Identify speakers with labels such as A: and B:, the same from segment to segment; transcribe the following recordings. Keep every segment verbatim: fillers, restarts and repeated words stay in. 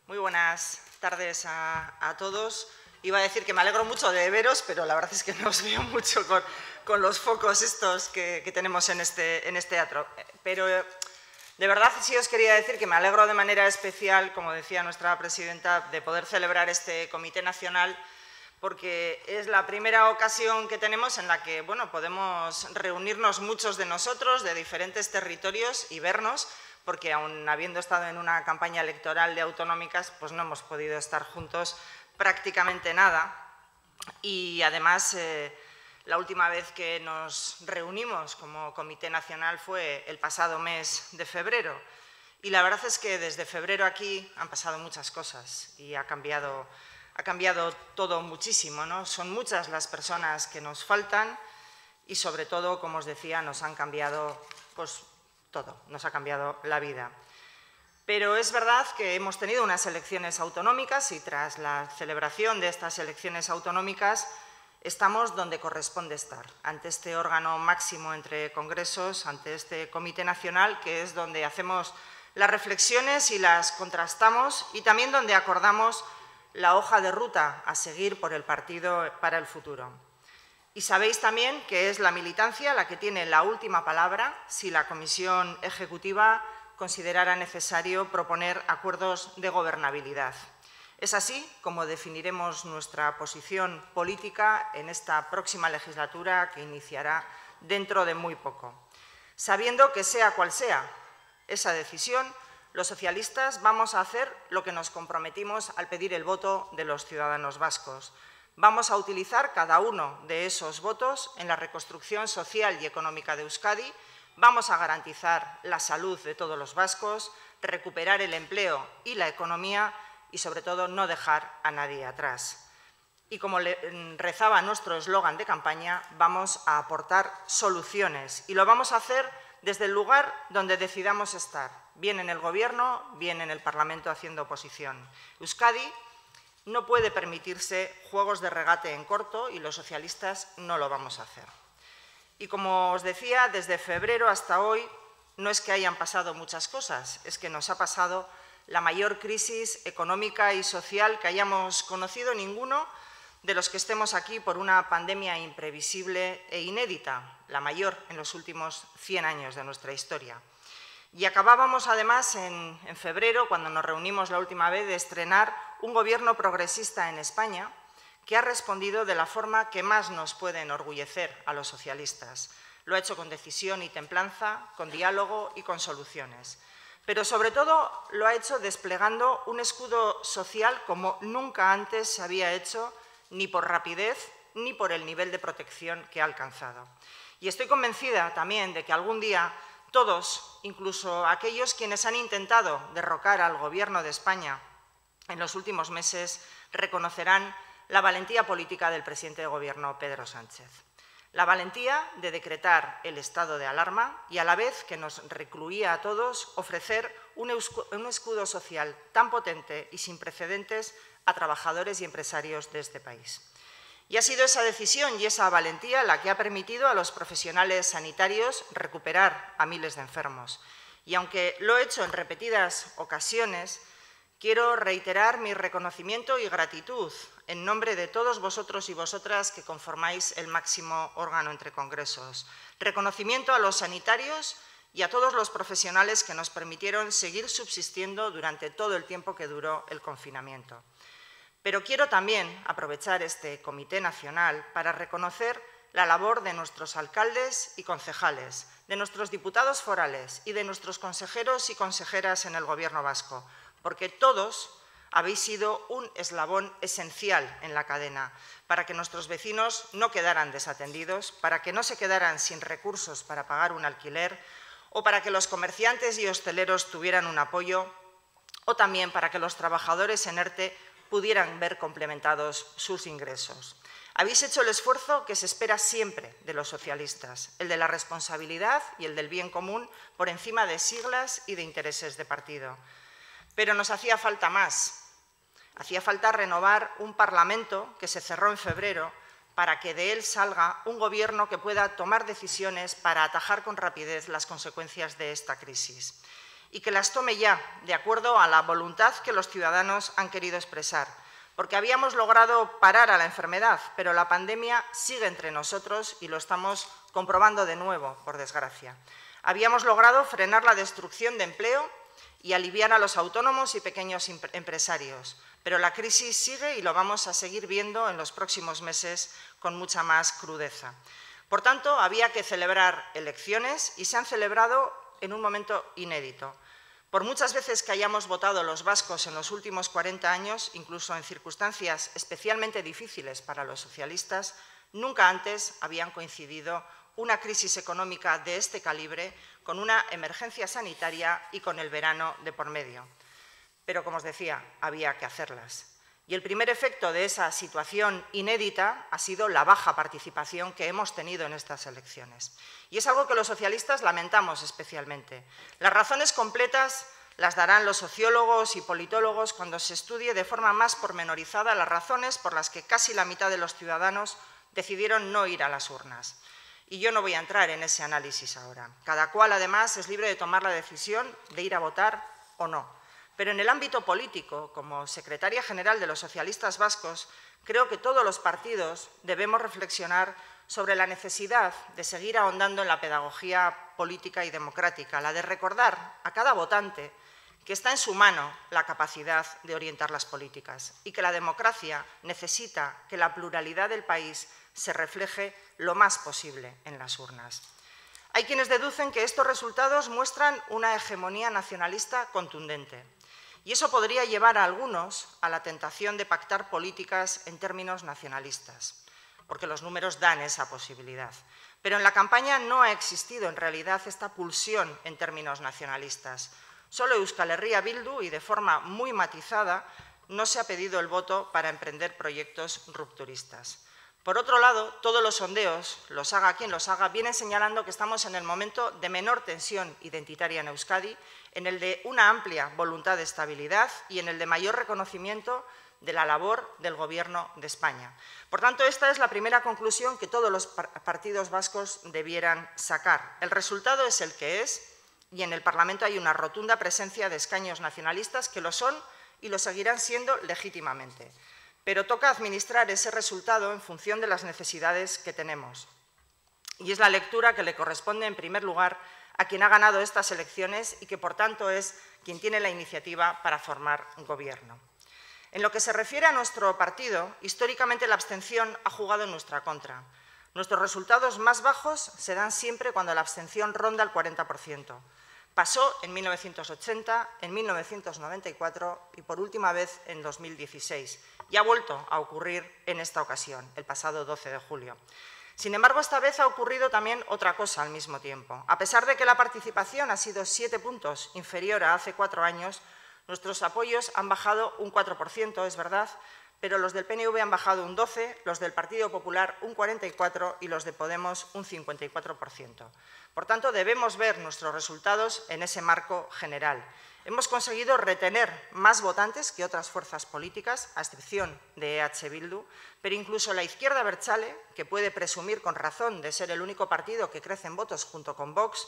A: Muy buenas tardes a, a todos. Iba a decir que me alegro mucho de veros, pero la verdad es que no os veo mucho con, con los focos estos que, que tenemos en este, en este teatro. Pero de verdad sí os quería decir que me alegro de manera especial, como decía nuestra presidenta, de poder celebrar este Comité Nacional, porque es la primera ocasión que tenemos en la que bueno, podemos reunirnos muchos de nosotros de diferentes territorios y vernos, porque aun habiendo estado en una campaña electoral de autonómicas, pues no hemos podido estar juntos prácticamente nada. Y además, eh, la última vez que nos reunimos como Comité Nacional fue el pasado mes de febrero. Y la verdad es que desde febrero aquí han pasado muchas cosas y ha cambiado, ha cambiado todo muchísimo, ¿no? Son muchas las personas que nos faltan y, sobre todo, como os decía, nos han cambiado pues, todo, nos ha cambiado la vida. Pero es verdad que hemos tenido unas elecciones autonómicas y tras la celebración de estas elecciones autonómicas estamos donde corresponde estar, ante este órgano máximo entre congresos, ante este Comité Nacional, que es donde hacemos las reflexiones y las contrastamos y también donde acordamos la hoja de ruta a seguir por el partido para el futuro. Y sabéis también que es la militancia la que tiene la última palabra si la Comisión Ejecutiva considerara necesario proponer acuerdos de gobernabilidad. Es así como definiremos nuestra posición política en esta próxima legislatura que iniciará dentro de muy poco. Sabiendo que sea cual sea esa decisión, los socialistas vamos a hacer lo que nos comprometimos al pedir el voto de los ciudadanos vascos. Vamos a utilizar cada uno de esos votos en la reconstrucción social y económica de Euskadi. Vamos a garantizar la salud de todos los vascos, recuperar el empleo y la economía y, sobre todo, no dejar a nadie atrás. Y como le rezaba nuestro eslogan de campaña, vamos a aportar soluciones y lo vamos a hacer desde el lugar donde decidamos estar, bien en el Gobierno, bien en el Parlamento haciendo oposición. Euskadi no puede permitirse juegos de regate en corto y los socialistas no lo vamos a hacer. Y como os decía, desde febrero hasta hoy no es que hayan pasado muchas cosas, es que nos ha pasado la mayor crisis económica y social que hayamos conocido ninguno de los que estemos aquí por una pandemia imprevisible e inédita, la mayor en los últimos cien años de nuestra historia. Y acabábamos, además, en, en febrero, cuando nos reunimos la última vez, de estrenar un gobierno progresista en España que ha respondido de la forma que más nos puede enorgullecer a los socialistas. Lo ha hecho con decisión y templanza, con diálogo y con soluciones. Pero, sobre todo, lo ha hecho desplegando un escudo social como nunca antes se había hecho, ni por rapidez ni por el nivel de protección que ha alcanzado. Y estoy convencida también de que algún día todos, incluso aquellos quienes han intentado derrocar al Gobierno de España en los últimos meses, reconocerán la valentía política del presidente de Gobierno, Pedro Sánchez. La valentía de decretar el estado de alarma y, a la vez que nos recluía a todos, ofrecer un escudo social tan potente y sin precedentes a trabajadores y empresarios de este país. Y ha sido esa decisión y esa valentía la que ha permitido a los profesionales sanitarios recuperar a miles de enfermos. Y aunque lo he hecho en repetidas ocasiones, quiero reiterar mi reconocimiento y gratitud en nombre de todos vosotros y vosotras que conformáis el máximo órgano entre congresos. Reconocimiento a los sanitarios y a todos los profesionales que nos permitieron seguir subsistiendo durante todo el tiempo que duró el confinamiento. Pero quiero también aprovechar este Comité Nacional para reconocer la labor de nuestros alcaldes y concejales, de nuestros diputados forales y de nuestros consejeros y consejeras en el Gobierno vasco, porque todos habéis sido un eslabón esencial en la cadena para que nuestros vecinos no quedaran desatendidos, para que no se quedaran sin recursos para pagar un alquiler o para que los comerciantes y hosteleros tuvieran un apoyo o también para que los trabajadores en ERTE pudieran ver complementados sus ingresos. Habéis hecho el esfuerzo que se espera siempre de los socialistas, el de la responsabilidad y el del bien común por encima de siglas y de intereses de partido. Pero nos hacía falta más. Hacía falta renovar un Parlamento que se cerró en febrero para que de él salga un Gobierno que pueda tomar decisiones para atajar con rapidez las consecuencias de esta crisis. y que las tome ya, de acuerdo a la voluntad que los ciudadanos han querido expresar. Porque habíamos logrado parar a la enfermedad, pero la pandemia sigue entre nosotros y lo estamos comprobando de nuevo, por desgracia. Habíamos logrado frenar la destrucción de empleo y aliviar a los autónomos y pequeños empresarios, pero la crisis sigue y lo vamos a seguir viendo en los próximos meses con mucha más crudeza. Por tanto, había que celebrar elecciones y se han celebrado en un momento inédito. Por muchas veces que hayamos votado los vascos en los últimos cuarenta años, incluso en circunstancias especialmente difíciles para los socialistas, nunca antes habían coincidido una crisis económica de este calibre con una emergencia sanitaria y con el verano de por medio. Pero, como os decía, había que hacerlas. Y el primer efecto de esa situación inédita ha sido la baja participación que hemos tenido en estas elecciones. Y es algo que los socialistas lamentamos especialmente. Las razones completas las darán los sociólogos y politólogos cuando se estudie de forma más pormenorizada las razones por las que casi la mitad de los ciudadanos decidieron no ir a las urnas. Y yo no voy a entrar en ese análisis ahora. Cada cual, además, es libre de tomar la decisión de ir a votar o no. Pero en el ámbito político, como secretaria general de los socialistas vascos, creo que todos los partidos debemos reflexionar sobre la necesidad de seguir ahondando en la pedagogía política y democrática, la de recordar a cada votante que está en su mano la capacidad de orientar las políticas y que la democracia necesita que la pluralidad del país se refleje lo más posible en las urnas. Hay quienes deducen que estos resultados muestran una hegemonía nacionalista contundente. Y eso podría llevar a algunos a la tentación de pactar políticas en términos nacionalistas, porque los números dan esa posibilidad. Pero en la campaña no ha existido en realidad esta pulsión en términos nacionalistas. Solo Euskal Herria Bildu, y de forma muy matizada, no se ha pedido el voto para emprender proyectos rupturistas. Por otro lado, todos los sondeos, los haga quien los haga, vienen señalando que estamos en el momento de menor tensión identitaria en Euskadi, en el de una amplia voluntad de estabilidad y en el de mayor reconocimiento de la labor del Gobierno de España. Por tanto, esta es la primera conclusión que todos los partidos vascos debieran sacar. El resultado es el que es y en el Parlamento hay una rotunda presencia de escaños nacionalistas que lo son y lo seguirán siendo legítimamente. Pero toca administrar ese resultado en función de las necesidades que tenemos. Y es la lectura que le corresponde, en primer lugar, a quien ha ganado estas elecciones y que, por tanto, es quien tiene la iniciativa para formar un gobierno. En lo que se refiere a nuestro partido, históricamente la abstención ha jugado en nuestra contra. Nuestros resultados más bajos se dan siempre cuando la abstención ronda el cuarenta por ciento. Pasó en mil novecientos ochenta, en mil novecientos noventa y cuatro y, por última vez, en dos mil dieciséis. Y ha vuelto a ocurrir en esta ocasión, el pasado doce de julio. Sin embargo, esta vez ha ocurrido también otra cosa al mismo tiempo. A pesar de que la participación ha sido siete puntos inferior a hace cuatro años, nuestros apoyos han bajado un cuatro por ciento, es verdad, pero los del P N V han bajado un doce por ciento, los del Partido Popular un cuarenta y cuatro por ciento y los de Podemos un cincuenta y cuatro por ciento. Por tanto, debemos ver nuestros resultados en ese marco general. Hemos conseguido retener más votantes que otras fuerzas políticas, a excepción de E H Bildu, pero incluso la izquierda abertzale, que puede presumir con razón de ser el único partido que crece en votos junto con Vox,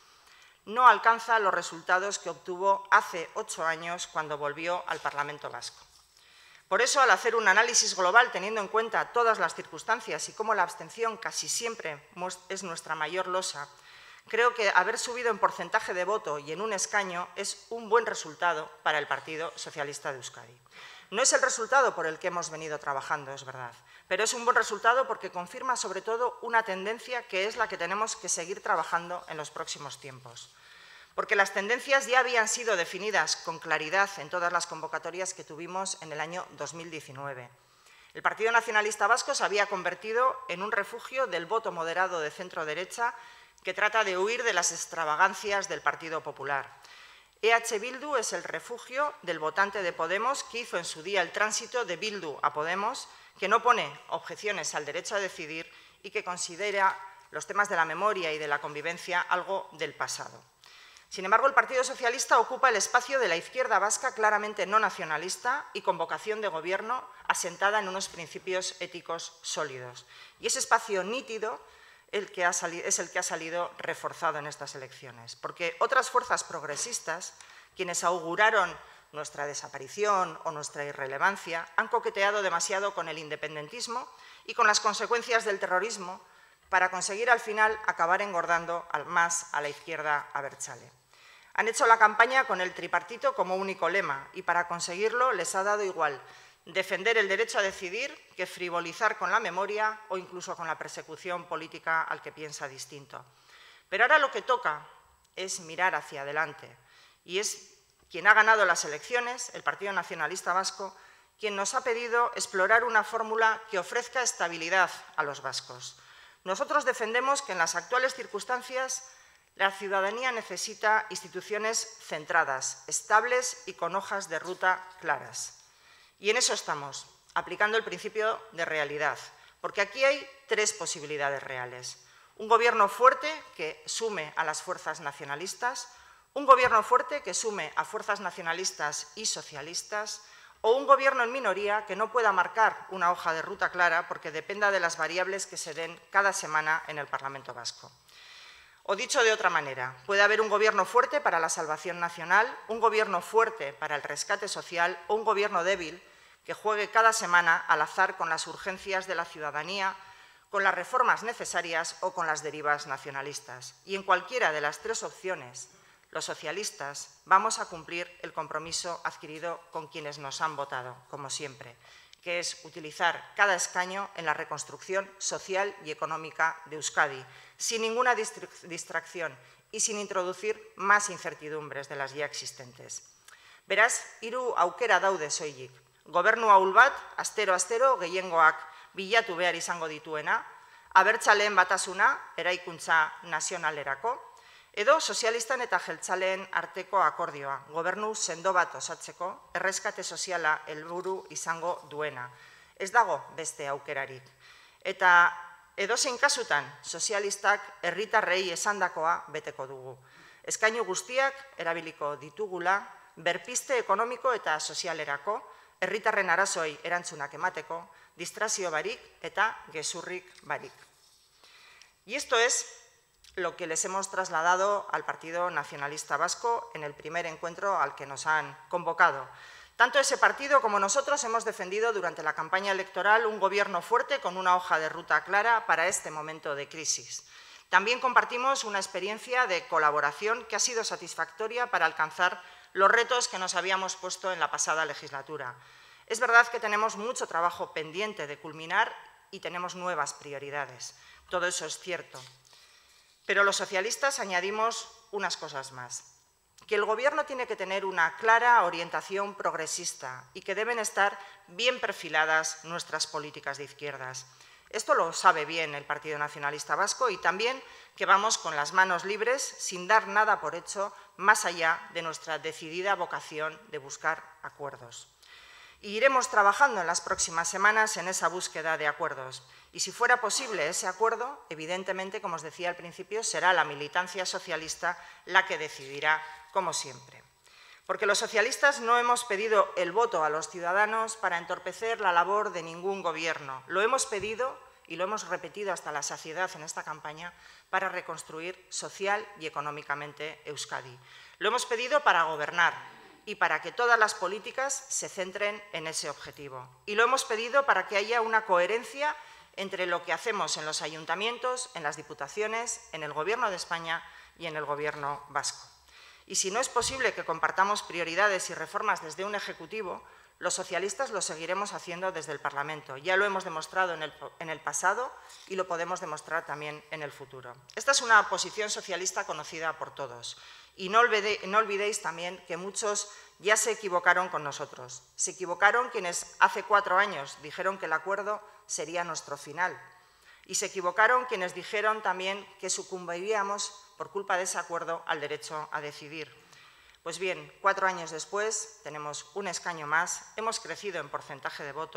A: no alcanza los resultados que obtuvo hace ocho años cuando volvió al Parlamento Vasco. Por eso, al hacer un análisis global teniendo en cuenta todas las circunstancias y cómo la abstención casi siempre es nuestra mayor losa, creo que haber subido en porcentaje de voto y en un escaño es un buen resultado para el Partido Socialista de Euskadi. No es el resultado por el que hemos venido trabajando, es verdad, pero es un buen resultado porque confirma sobre todo una tendencia que es la que tenemos que seguir trabajando en los próximos tiempos. Porque las tendencias ya habían sido definidas con claridad en todas las convocatorias que tuvimos en el año dos mil diecinueve. El Partido Nacionalista Vasco se había convertido en un refugio del voto moderado de centro-derecha que trata de huir de las extravagancias del Partido Popular. E H Bildu es el refugio del votante de Podemos que hizo en su día el tránsito de Bildu a Podemos, que no pone objeciones al derecho a decidir y que considera los temas de la memoria y de la convivencia algo del pasado. Sin embargo, el Partido Socialista ocupa el espacio de la izquierda vasca claramente no nacionalista y con vocación de gobierno asentada en unos principios éticos sólidos. Y ese espacio nítido el que ha salido, es el que ha salido reforzado en estas elecciones, porque otras fuerzas progresistas, quienes auguraron nuestra desaparición o nuestra irrelevancia, han coqueteado demasiado con el independentismo y con las consecuencias del terrorismo para conseguir al final acabar engordando más a la izquierda abertzale. Han hecho la campaña con el tripartito como único lema y para conseguirlo les ha dado igual defender el derecho a decidir que frivolizar con la memoria o incluso con la persecución política al que piensa distinto. Pero ahora lo que toca es mirar hacia adelante y es quien ha ganado las elecciones, el Partido Nacionalista Vasco, quien nos ha pedido explorar una fórmula que ofrezca estabilidad a los vascos. Nosotros defendemos que en las actuales circunstancias la ciudadanía necesita instituciones centradas, estables y con hojas de ruta claras. Y en eso estamos, aplicando el principio de realidad, porque aquí hay tres posibilidades reales. Un gobierno fuerte que sume a las fuerzas nacionalistas, un gobierno fuerte que sume a fuerzas nacionalistas y socialistas, o un gobierno en minoría que no pueda marcar una hoja de ruta clara porque dependa de las variables que se den cada semana en el Parlamento Vasco. O dicho de otra manera, puede haber un gobierno fuerte para la salvación nacional, un gobierno fuerte para el rescate social o un gobierno débil que juegue cada semana al azar con las urgencias de la ciudadanía, con las reformas necesarias o con las derivas nacionalistas. Y en cualquiera de las tres opciones, los socialistas vamos a cumplir el compromiso adquirido con quienes nos han votado, como siempre, que es utilizar cada escaño en la reconstrucción social y económica de Euskadi, sin ninguna distracción y sin introducir más incertidumbres de las ya existentes. Beraz, hiru aukera daude soilik. Gobernu ahul bat, astero-astero gehiengoak bilatu behar izango dituena, abertzaleen batasuna, eraikuntza nazionalerako, edo sozialistan eta jeltzaleen arteko akordioa, gobernu sendo bat osatzeko, erreskate soziala helburu izango duena. Ez dago beste aukerarik. Eta edozein kasutan, sozialistak herritarrei esandakoa beteko dugu. Eskainu guztiak erabiliko ditugula, berpiste ekonomiko eta sozialerako, herritarren arazoi erantzunak emateko, distrazio barik eta gezurrik barik. Y esto es lo que les hemos trasladado al Partido Nacionalista Vasco en el primer encuentro al que nos han convocado. Tanto ese partido como nosotros hemos defendido durante la campaña electoral un gobierno fuerte con una hoja de ruta clara para este momento de crisis. También compartimos una experiencia de colaboración que ha sido satisfactoria para alcanzar los retos que nos habíamos puesto en la pasada legislatura. Es verdad que tenemos mucho trabajo pendiente de culminar y tenemos nuevas prioridades. Todo eso es cierto. Pero los socialistas añadimos unas cosas más. Que el Gobierno tiene que tener una clara orientación progresista y que deben estar bien perfiladas nuestras políticas de izquierdas. Esto lo sabe bien el Partido Nacionalista Vasco y también que vamos con las manos libres, sin dar nada por hecho, más allá de nuestra decidida vocación de buscar acuerdos. Y iremos trabajando en las próximas semanas en esa búsqueda de acuerdos. Y si fuera posible ese acuerdo, evidentemente, como os decía al principio, será la militancia socialista la que decidirá, como siempre. Porque los socialistas no hemos pedido el voto a los ciudadanos para entorpecer la labor de ningún gobierno. Lo hemos pedido, y lo hemos repetido hasta la saciedad en esta campaña, para reconstruir social y económicamente Euskadi. Lo hemos pedido para gobernar y para que todas las políticas se centren en ese objetivo. Y lo hemos pedido para que haya una coherencia entre lo que hacemos en los ayuntamientos, en las diputaciones, en el Gobierno de España y en el Gobierno vasco. Y si no es posible que compartamos prioridades y reformas desde un Ejecutivo, los socialistas lo seguiremos haciendo desde el Parlamento. Ya lo hemos demostrado en el, en el pasado y lo podemos demostrar también en el futuro. Esta es una posición socialista conocida por todos. Y no, olvide, no olvidéis también que muchos ya se equivocaron con nosotros. Se equivocaron quienes hace cuatro años dijeron que el acuerdo sería nuestro final. Y se equivocaron quienes dijeron también que sucumbiríamos por culpa de ese acuerdo al derecho a decidir. Pues bien, cuatro años después tenemos un escaño más, hemos crecido en porcentaje de voto,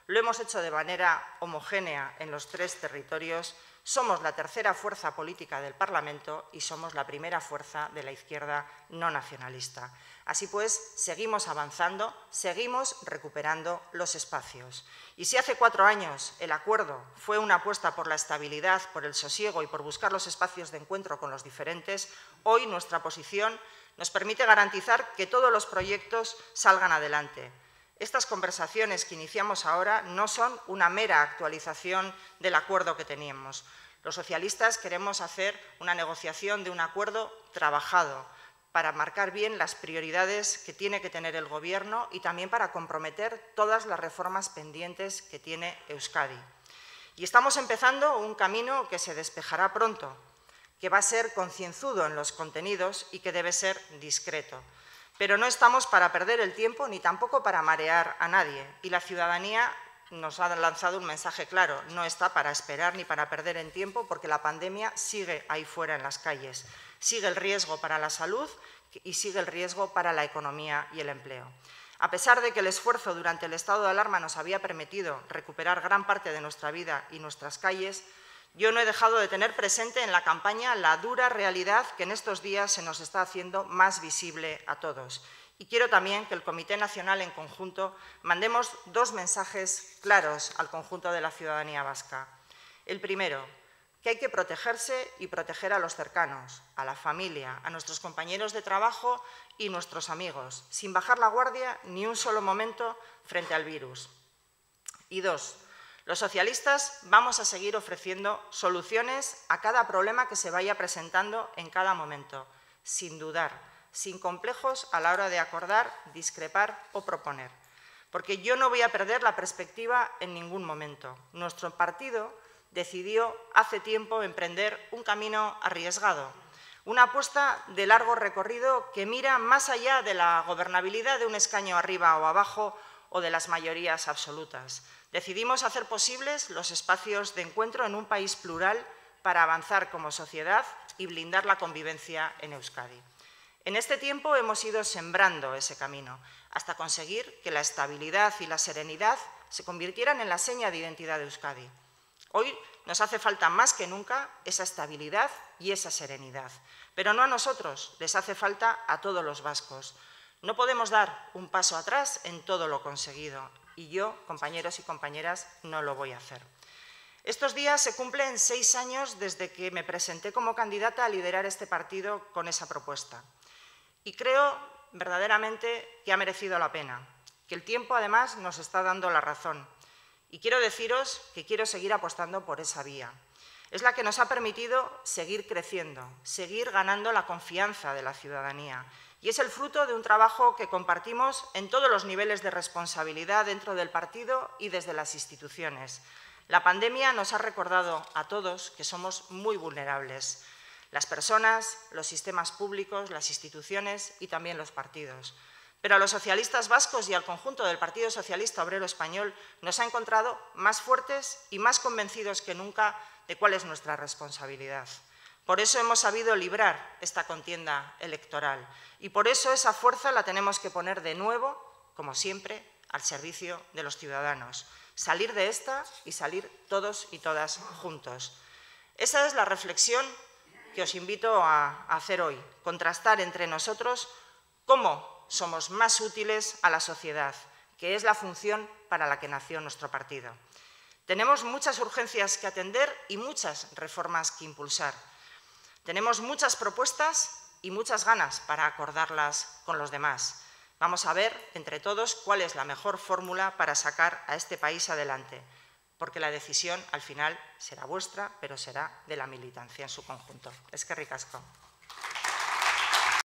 A: Lo hemos hecho de manera homogénea en los tres territorios. Somos la tercera fuerza política del Parlamento y somos la primera fuerza de la izquierda no nacionalista. Así pues, seguimos avanzando, seguimos recuperando los espacios. Y si hace cuatro años el acuerdo fue una apuesta por la estabilidad, por el sosiego y por buscar los espacios de encuentro con los diferentes, hoy nuestra posición nos permite garantizar que todos los proyectos salgan adelante. Estas conversaciones que iniciamos ahora no son una mera actualización del acuerdo que teníamos. Los socialistas queremos hacer una negociación de un acuerdo trabajado para marcar bien las prioridades que tiene que tener el Gobierno y también para comprometer todas las reformas pendientes que tiene Euskadi. Y estamos empezando un camino que se despejará pronto, que va a ser concienzudo en los contenidos y que debe ser discreto. Pero no estamos para perder el tiempo ni tampoco para marear a nadie. Y la ciudadanía nos ha lanzado un mensaje claro, no está para esperar ni para perder el tiempo porque la pandemia sigue ahí fuera en las calles. Sigue el riesgo para la salud y sigue el riesgo para la economía y el empleo. A pesar de que el esfuerzo durante el estado de alarma nos había permitido recuperar gran parte de nuestra vida y nuestras calles, yo no he dejado de tener presente en la campaña la dura realidad que en estos días se nos está haciendo más visible a todos. Y quiero también que el Comité Nacional en conjunto mandemos dos mensajes claros al conjunto de la ciudadanía vasca. El primero, que hay que protegerse y proteger a los cercanos, a la familia, a nuestros compañeros de trabajo y nuestros amigos, sin bajar la guardia ni un solo momento frente al virus. Y dos, los socialistas vamos a seguir ofreciendo soluciones a cada problema que se vaya presentando en cada momento, sin dudar, sin complejos a la hora de acordar, discrepar o proponer. Porque yo no voy a perder la perspectiva en ningún momento. Nuestro partido decidió hace tiempo emprender un camino arriesgado, una apuesta de largo recorrido que mira más allá de la gobernabilidad de un escaño arriba o abajo o de las mayorías absolutas. Decidimos hacer posibles los espacios de encuentro en un país plural para avanzar como sociedad y blindar la convivencia en Euskadi. En este tiempo hemos ido sembrando ese camino hasta conseguir que la estabilidad y la serenidad se convirtieran en la seña de identidad de Euskadi. Hoy nos hace falta más que nunca esa estabilidad y esa serenidad, pero no a nosotros, les hace falta a todos los vascos. No podemos dar un paso atrás en todo lo conseguido y yo, compañeros y compañeras, no lo voy a hacer. Estos días se cumplen seis años desde que me presenté como candidata a liderar este partido con esa propuesta. Y creo verdaderamente que ha merecido la pena, que el tiempo además nos está dando la razón. Y quiero deciros que quiero seguir apostando por esa vía. Es la que nos ha permitido seguir creciendo, seguir ganando la confianza de la ciudadanía. Y es el fruto de un trabajo que compartimos en todos los niveles de responsabilidad dentro del partido y desde las instituciones. La pandemia nos ha recordado a todos que somos muy vulnerables. Las personas, los sistemas públicos, las instituciones y también los partidos. Pero a los socialistas vascos y al conjunto del Partido Socialista Obrero Español nos ha encontrado más fuertes y más convencidos que nunca de cuál es nuestra responsabilidad. Por eso hemos sabido librar esta contienda electoral y por eso esa fuerza la tenemos que poner de nuevo, como siempre, al servicio de los ciudadanos. Salir de esta y salir todos y todas juntos. Esa es la reflexión que os invito a hacer hoy, contrastar entre nosotros cómo somos más útiles a la sociedad, que es la función para la que nació nuestro partido. Tenemos muchas urgencias que atender y muchas reformas que impulsar. Tenemos muchas propuestas y muchas ganas para acordarlas con los demás. Vamos a ver entre todos cuál es la mejor fórmula para sacar a este país adelante, porque la decisión al final será vuestra, pero será de la militancia en su conjunto. Eskerrik asko.